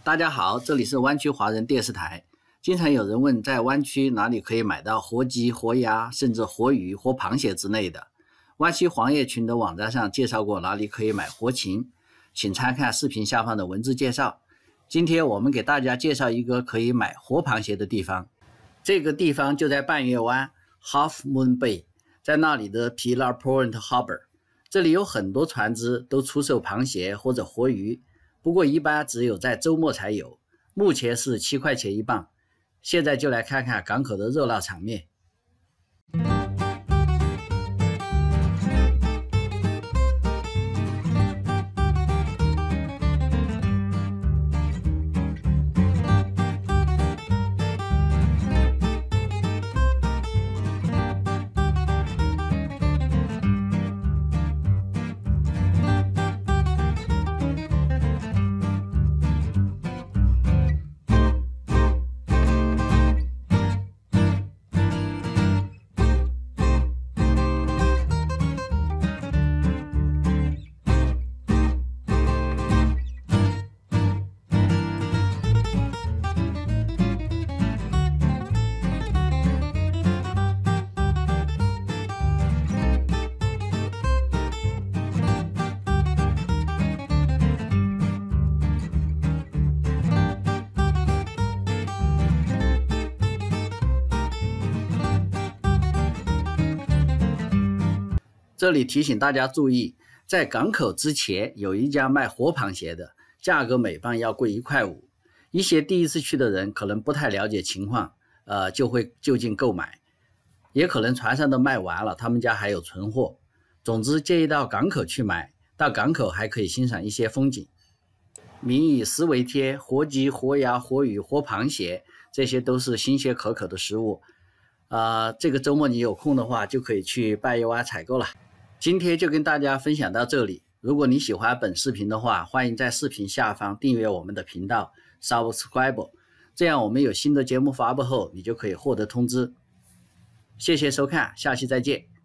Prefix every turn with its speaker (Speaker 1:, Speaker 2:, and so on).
Speaker 1: 大家好，这里是湾区华人电视台。经常有人问，在湾区哪里可以买到活鸡、活鸭，甚至活鱼、活螃蟹之类的？湾区黄叶群的网站上介绍过哪里可以买活禽，请参看视频下方的文字介绍。今天我们给大家介绍一个可以买活螃蟹的地方，这个地方就在半月湾 Half Moon Bay， 在那里的 Pilar Point Harbour， 这里有很多船只都出售螃蟹或者活鱼，不过一般只有在周末才有，目前是7块钱一磅。现在就来看看港口的热闹场面。这里提醒大家注意，在港口之前有一家卖活螃蟹的，价格每磅要贵1块5。一些第一次去的人可能不太了解情况，就会就近购买，也可能船上都卖完了，他们家还有存货。总之建议到港口去买，到港口还可以欣赏一些风景。民以食为天，活鸡、活鸭、活鱼、活螃蟹，这些都是新鲜可口的食物。这个周末你有空的话，就可以去半月湾采购了。今天就跟大家分享到这里，如果你喜欢本视频的话，欢迎在视频下方订阅我们的频道 Subscribe， 这样我们有新的节目发布后，你就可以获得通知。谢谢收看，下期再见。